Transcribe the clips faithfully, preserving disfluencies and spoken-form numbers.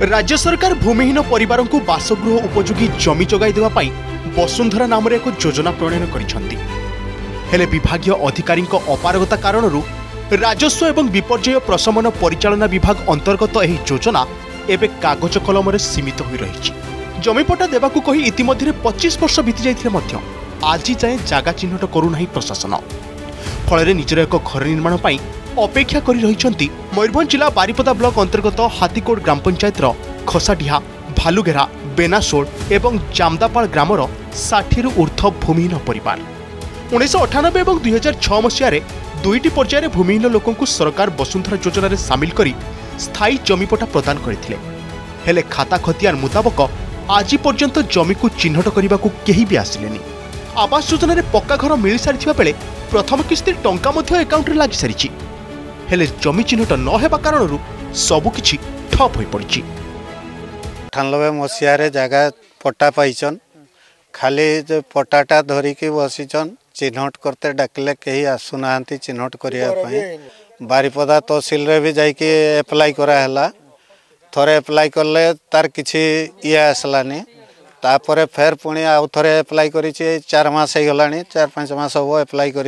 राज्य सरकार भूमिहीन परिवार को बासगृह उपयोगी जमी जगाई देवा पाई वसुंधरा नाम एक योजना प्रणयन करिसेंती। हेले विभागीय अधिकारी अपारगता कारण राजस्व एवं विपर्यय प्रशमन परिचालना विभाग अंतर्गत यह योजना एवं कागज कलम सीमित हो रही। जमीपट्टा देवाकू कही इतिमध्य पच्चीस वर्ष बीती जाइए आज जाए जगह चिन्हट करूना प्रशासन। फल निजर एक घर निर्माण पर अपेक्षा कर रही मयूरभंज जिला बारिपदा ब्लॉक अंतर्गत हाथीकोट ग्राम पंचायत खसाडिहा, भालुगेरा, बेनासोल एवं जामदापाल ग्रामर षाठी रु ऊर्ध्व भूमिहीन परिवार। उन्नीस अठानबे और दुई हजार छह मसीह दुईटी पर्यायर भूमिहीन लोकंकु सरकार वसुंधरा योजना रे सामिल करी स्थायी जमीपट्टा प्रदान करथिले। हेले खाता खतियान मुताबक आज पर्यंत जमी को चिन्हट करने को केही भी आसिलेनी। आवास योजना रे पक्का घर मिल सारी बेले प्रथम किस्ती टंका मध्य एकाउंट रे लागि सारिछि। हेले जमी चिन्हट न हेबा कारणरू सबुकिछि ठप होई पड़िछि। अठानबे मसीह जगह पट्टा पाइछन, खाली पट्टाटा धरिकी बसीचन, चिन्हट करते डाकिले कहीं आसुना चिन्हट करने। बारिपदा तहसिल रे भी जाइए एप्लाई कराला। थरे एप्लाई कले तार किसी ये आसलानी। तापर फेर पुणी आउ थे एप्लाई करी चार मास हो गला, चार पाँच मास हम एप्लाई करी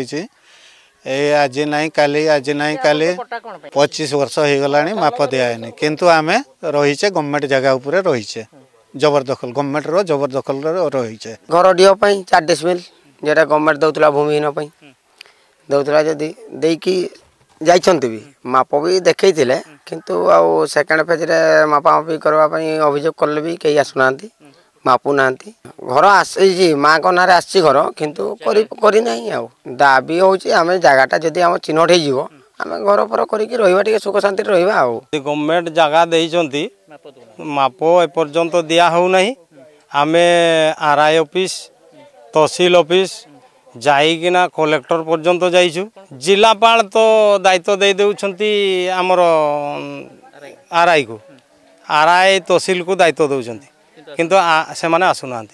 आज नहीं काली आज नहीं काली पच्चीस वर्ष हो गला माप दियानी। किंतु आम रहीचे गवर्नमेंट जगह उपरे रहीचे जबरदखल गवर्नमेंट रो जबरदखल रहीचे। घर ढिओ पई चार डिसमिल जेटा गवर्नमेंट दउतला भूमिहीन पई दउतला जदी देकी जाइछंती भी माप भी देखैथिले, किंतु आ सेकंड फेज रे मापामापी करबा पई अभियोग करले भी केही आसुनांती, मापू नांती। घर आसी माँ को नारे आसी घर किंतु करी करी नहीं। आ दाबी होची आमे जगाटा जदी हम चिन्हट हे जीवो आमे घर पर करिकि रहिबा टिके सुख शांति रहिबा। आ गवर्नमेंट जगह देइछंती माप ए पर्यंत दिया हो नहीं। आमे आरआई ऑफिस तहसील ऑफिस जाइकिना कलेक्टर पर्यंत जाइछु। जिलापाल तो दायित्व दे देउछंती हमर आरआई को, आरआई तहसील को दायित्व देउछंती, किंतु से माने आसुनांती।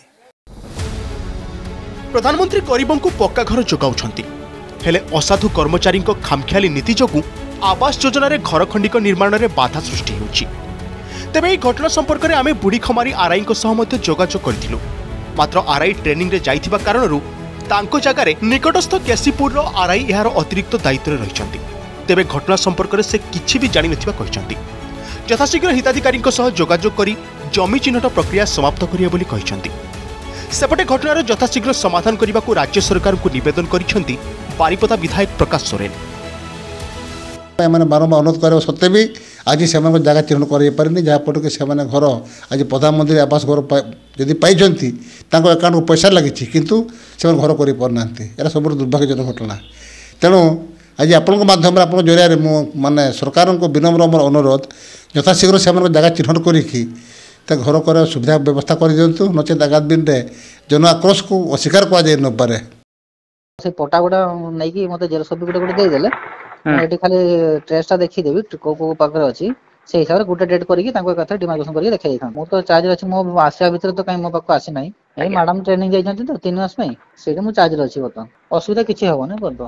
प्रधानमंत्री गरीबों को पक्का घर जोगाउछंती, हेले असाधु कर्मचारी खामखियाली नीति जोगु आवास योजना रे घर खंडिक निर्माण रे बाधा सृष्टि होउछि। तेबे এই घटना संपर्क में आमे बुढ़ी खमारी आरआई सह जोगाजोग करथिलु। मात्र आरआई ट्रेनिंग रे जाइथिबा कारणरू तांको जगार निकटस्थ केसीपुर आरआई यार अतिरिक्त दायित्व रही। तेबे घटना संपर्क में से किछि भी जानि नथिबा कहिसंती। यथाशीघ्र हिताधिकारी जोगाजोग करी जमी चिन्हट प्रक्रिया समाप्त करिए बोली कहिसंती। सेपटे घटनार यथाशीघ्र समाधान करने को राज्य सरकार को निवेदन करिसंती बारिपदा विधायक प्रकाश सोरेन। मैंने बारंबार अनुरोध कर सत्वे भी आज से जगह चिन्हट कर जहाँपट कि से घर आज प्रधानमंत्री आवास घर जदि पाई अकाउंट को पैसा लगी किंतु से घर कर पारना। यहाँ सब दुर्भाग्यजनक घटना। तेणु आज आपण माध्यम आप जरिया माने सरकार को विनम्र मोर अनुरोध यथाशीघ्र से जगह चिन्हट करी घर कर सुविधा व्यवस्था कर दिंतु, नचे आगामी दिन में जन आक्रोश को अस्वीकार किया न पारे। से पटा गुड़ा नहीं मत जेल सब गोटे गोटे देदेले ये खाली ट्रेसटा देखीदेवी को को पाखे अच्छी से हिसाब से गोटे डेट करके कथा डिमार्केशन करके देखा जाता। मुझे तो चार्ज अच्छी मो आसा भर तो कहीं मो पाक आसी ना। ये मैडम ट्रेनिंग जाइए तो तीन मास से मुझे चार्ज अच्छी बर्तमान असुविधा किसी हेनी कर।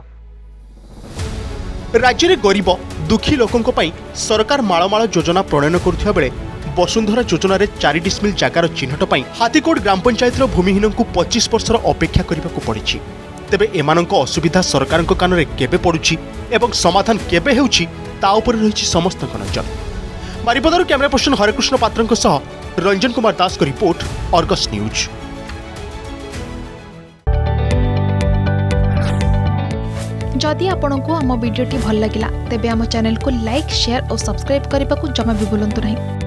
राज्य में गरीब दुखी लोकों सरकार मालमाल योजना प्रणयन करुवा बेले वसुंधरा योजना रे चार डिसमिल जगार चिन्हट पर हाथीकोट ग्राम पंचायत भूमिहीन को पच्चीस वर्षर अपेक्षा करने पड़ी। तेबे एमानंक असुविधा सरकार कान में केबे पड़ुछि एवं समाधान केबे हेउछि ता उपर रहिछि समस्त नजर। बारिपदार कैमरा पर्सन हरेकृष्ण पात्रंक सह रंजन कुमार दास को रिपोर्ट, अर्गस न्यूज। जदि आपंक आम भिडी भल लगा तेब आम चैनल को लाइक, शेयर और सब्सक्राइब करने को जमा भी भूलु नहीं।